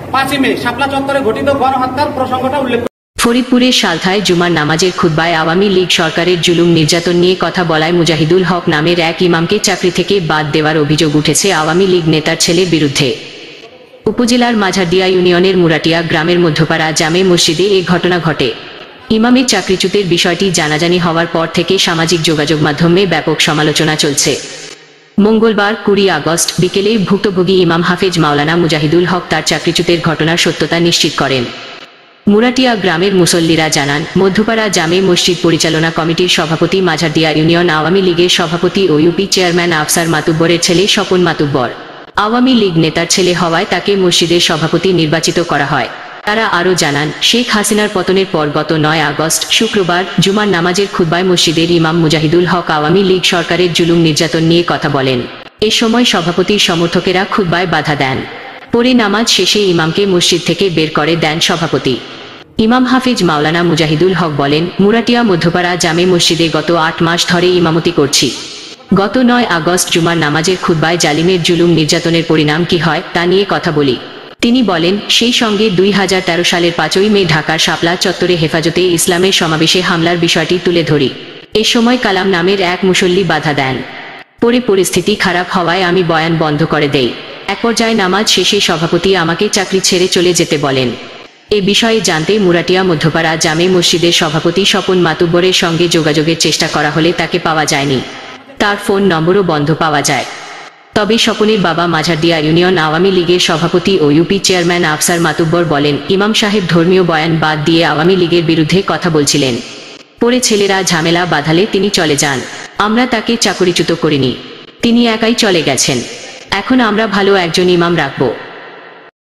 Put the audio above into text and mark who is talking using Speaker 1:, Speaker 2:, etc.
Speaker 1: 5ই মে শাপলা চত্বরে ঘটিত গণহত্যার প্রসঙ্গটা উল্লেখ।
Speaker 2: ফরিদপুরের সালথায় জুমার নামাজের খুতবায় আওয়ামী লীগ সরকারের জুলুম নির্যাতন নিয়ে কথা বলায় মুজাহিদুল হক নামের এক ইমামকে চাকরি থেকে বাদ দেওয়ার অভিযোগ উঠেছে আওয়ামী লীগ নেতার ছেলের বিরুদ্ধে। উপজেলার মাঝারদিয়া ইউনিয়নের মুরাটিয়া গ্রামের মধ্যপাড়া জামে মসজিদে এ ঘটনা ঘটে। ইমামের চাকরিচ্যুতের বিষয়টি জানাজানি হওয়ার পর থেকে সামাজিক যোগাযোগ মাধ্যমে ব্যাপক সমালোচনা চলছে। মঙ্গলবার 20 আগস্ট বিকেলে ভুক্তভোগী ইমাম হাফেজ মাওলানা মুজাহিদুল হক তার চাকরিচ্যুতের ঘটনার সত্যতা নিশ্চিত করেন। মুরাটিয়া গ্রামের মুসল্লিরা জানান, মধ্যপাড়া জামে মসজিদ পরিচালনা কমিটির সভাপতি, মাঝারদিয়া ইউনিয়ন আওয়ামী লীগের সভাপতি ও ইউপি চেয়ারম্যান আফসার মাতুব্বরের ছেলে স্বপন মাতুব্বর আওয়ামী লীগ নেতার ছেলে হওয়ায় তাকে মসজিদের সভাপতি নির্বাচিত করা হয়। তারা আরও জানান, শেখ হাসিনার পতনের পর গত 9 আগস্ট শুক্রবার জুমার নামাজের খুতবায় মসজিদের ইমাম মুজাহিদুল হক আওয়ামী লীগ সরকারের জুলুম নির্যাতন নিয়ে কথা বলেন। এ সময় সভাপতির সমর্থকেরা খুতবায় বাধা দেন। পরে নামাজ শেষে ইমামকে মসজিদ থেকে বের করে দেন সভাপতি। ইমাম হাফেজ মাওলানা মুজাহিদুল হক বলেন, মুরাটিয়া মধ্যপাড়া জামে মসজিদে গত 8 মাস ধরে ইমামতি করছি। গত 9 আগস্ট জুমার নামাজের খুতবায় জালিমের জুলুম নির্যাতনের পরিণাম কি হয় তা নিয়ে কথা বলি। তিনি বলেন, সেই সঙ্গে 2013 সালের 5ই মে ঢাকার শাপলা চত্বরে হেফাজতে ইসলামের সমাবেশে হামলার বিষয়টি তুলে ধরি। এ সময় কালাম নামের এক মুসল্লি বাধা দেন। পরে পরিস্থিতি খারাপ হওয়ায় আমি বয়ান বন্ধ করে দেই। এক পর্যায়ে নামাজ শেষে সভাপতি আমাকে চাকরি ছেড়ে চলে যেতে বলেন। এ বিষয়ে জানতে মুরাটিয়া মধ্যপাড়া জামে মসজিদের সভাপতি স্বপন মাতুব্বরের সঙ্গে যোগাযোগের চেষ্টা করা হলে তাকে পাওয়া যায়নি। তার ফোন নম্বরও বন্ধ পাওয়া যায়। তবে স্বপনের বাবা মাঝারদিয়া ইউনিয়ন আওয়ামী লীগের সভাপতি ও ইউপি চেয়ারম্যান আফসার মাতুব্বর বলেন, ইমাম সাহেব ধর্মীয় বয়ান বাদ দিয়ে আওয়ামী লীগের বিরুদ্ধে কথা বলছিলেন। পরে ছেলেরা ঝামেলা বাঁধালে তিনি চলে যান। আমরা তাকে চাকরিচ্যুত করিনি, তিনি একাই চলে গেছেন। এখন আমরা ভালো একজন ইমাম রাখব।